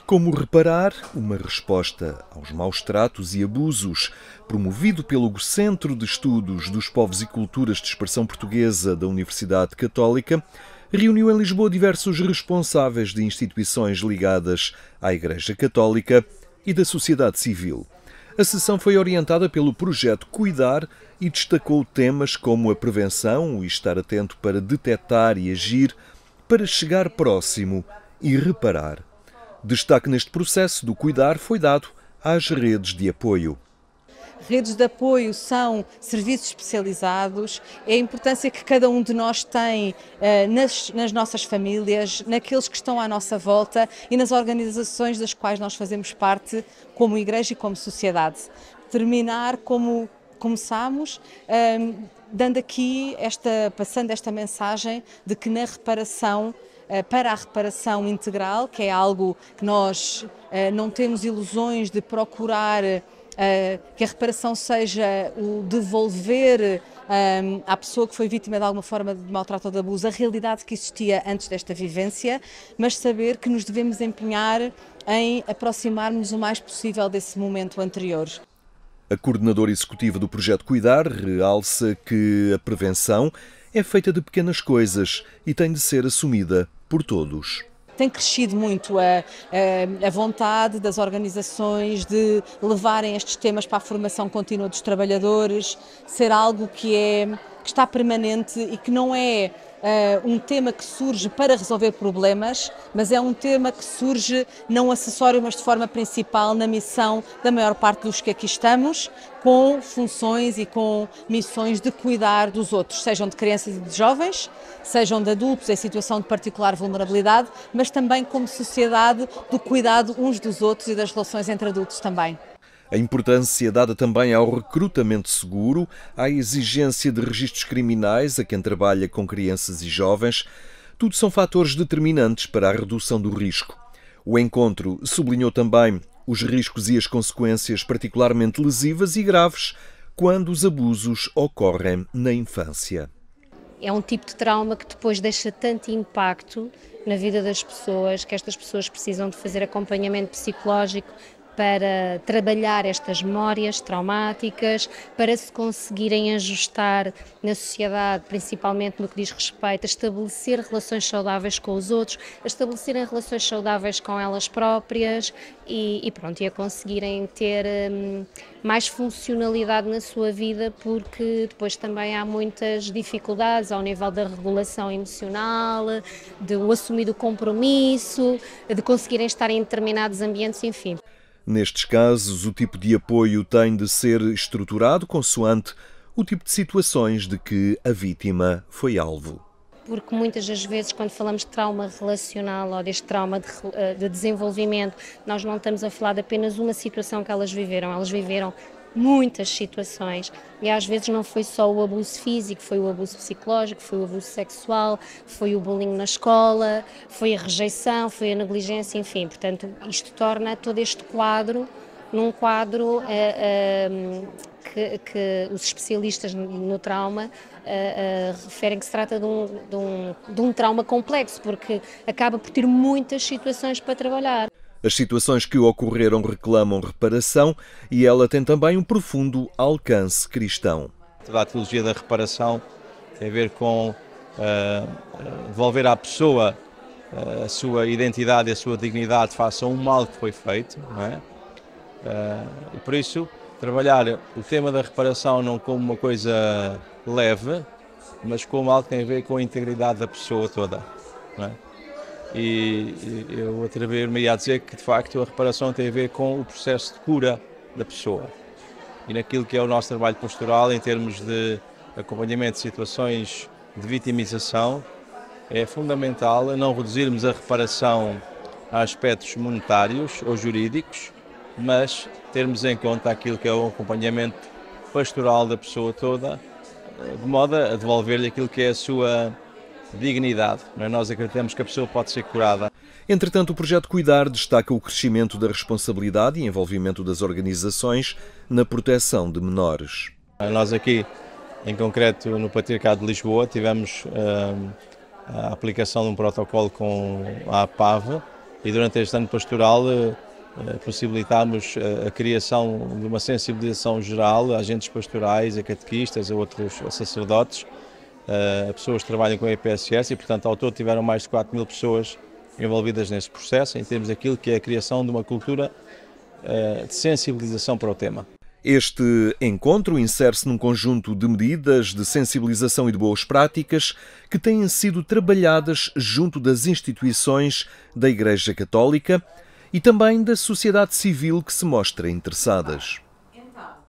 Como reparar, uma resposta aos maus tratos e abusos, promovido pelo Centro de Estudos dos Povos e Culturas de Expressão Portuguesa da Universidade Católica, reuniu em Lisboa diversos responsáveis de instituições ligadas à Igreja Católica e da sociedade civil. A sessão foi orientada pelo projeto Cuidar e destacou temas como a prevenção e estar atento para detectar e agir, para chegar próximo e reparar. Destaque neste processo do cuidar foi dado às redes de apoio. Redes de apoio são serviços especializados, é a importância que cada um de nós tem nas nossas famílias, naqueles que estão à nossa volta e nas organizações das quais nós fazemos parte como Igreja e como sociedade. Terminar como começamos, passando esta mensagem de que na reparação, para a reparação integral, que é algo que nós não temos ilusões de procurar, que a reparação seja o devolver à pessoa que foi vítima de alguma forma de maltrato ou de abuso a realidade que existia antes desta vivência, mas saber que nos devemos empenhar em aproximar-nos o mais possível desse momento anterior. A coordenadora executiva do projeto Cuidar realça que a prevenção é feita de pequenas coisas e tem de ser assumida por todos. Tem crescido muito a vontade das organizações de levarem estes temas para a formação contínua dos trabalhadores, ser algo que está permanente e que não é um tema que surge para resolver problemas, mas é um tema que surge não acessório, mas de forma principal na missão da maior parte dos que aqui estamos, com funções e com missões de cuidar dos outros, sejam de crianças e de jovens, sejam de adultos em situação de particular vulnerabilidade, mas também como sociedade do cuidado uns dos outros e das relações entre adultos também. A importância dada também ao recrutamento seguro, à exigência de registros criminais a quem trabalha com crianças e jovens, tudo são fatores determinantes para a redução do risco. O encontro sublinhou também os riscos e as consequências particularmente lesivas e graves quando os abusos ocorrem na infância. É um tipo de trauma que depois deixa tanto impacto na vida das pessoas, que estas pessoas precisam de fazer acompanhamento psicológico para trabalhar estas memórias traumáticas, para se conseguirem ajustar na sociedade, principalmente no que diz respeito a estabelecer relações saudáveis com os outros, a estabelecerem relações saudáveis com elas próprias e a conseguirem ter mais funcionalidade na sua vida, porque depois também há muitas dificuldades ao nível da regulação emocional, de o assumir do compromisso, de conseguirem estar em determinados ambientes, enfim. Nestes casos, o tipo de apoio tem de ser estruturado consoante o tipo de situações de que a vítima foi alvo. Porque muitas das vezes, quando falamos de trauma relacional ou deste trauma de desenvolvimento, nós não estamos a falar de apenas uma situação que elas viveram muitas situações e às vezes não foi só o abuso físico, foi o abuso psicológico, foi o abuso sexual, foi o bullying na escola, foi a rejeição, foi a negligência, enfim, portanto isto torna todo este quadro num quadro que os especialistas no trauma referem que se trata de um trauma complexo, porque acaba por ter muitas situações para trabalhar. As situações que ocorreram reclamam reparação e ela tem também um profundo alcance cristão. Toda a teologia da reparação tem a ver com devolver à pessoa a sua identidade e a sua dignidade face a um mal que foi feito, não é? E por isso, trabalhar o tema da reparação não como uma coisa leve, mas como algo que tem a ver com a integridade da pessoa toda, não é? E eu atrever-me a dizer que, de facto, a reparação tem a ver com o processo de cura da pessoa. E naquilo que é o nosso trabalho pastoral, em termos de acompanhamento de situações de vitimização, é fundamental não reduzirmos a reparação a aspectos monetários ou jurídicos, mas termos em conta aquilo que é o acompanhamento pastoral da pessoa toda, de modo a devolver-lhe aquilo que é a sua dignidade. Nós acreditamos que a pessoa pode ser curada. Entretanto, o projeto Cuidar destaca o crescimento da responsabilidade e envolvimento das organizações na proteção de menores. Nós aqui, em concreto no Patriarcado de Lisboa, tivemos a aplicação de um protocolo com a APAV E durante este ano pastoral possibilitámos a criação de uma sensibilização geral a agentes pastorais, a catequistas, a outros sacerdotes, a pessoas que trabalham com a EPSS e, portanto, ao todo tiveram mais de 4.000 pessoas envolvidas neste processo, em termos daquilo que é a criação de uma cultura de sensibilização para o tema. Este encontro insere-se num conjunto de medidas de sensibilização e de boas práticas que têm sido trabalhadas junto das instituições da Igreja Católica e também da sociedade civil que se mostra interessadas.